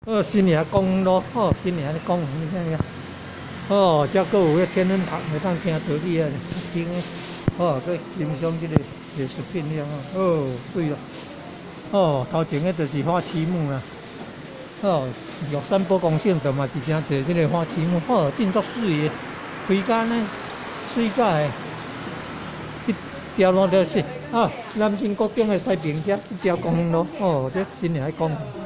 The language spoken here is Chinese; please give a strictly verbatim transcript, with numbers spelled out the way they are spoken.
哦，新年公园咯，哦，新年的公园，你看看。哦，遮个有迄天文台，会当听到你啊，听哦，佮欣赏即个艺术品了哦，水咯。哦，头前迄就是花旗木啦。哦，玉山宝公省度嘛是真侪即个花旗木，哦，真足水的，开间呢，水甲的，一条路就是啊，南京国中的西平遮一条公园路，哦，这新年的公园。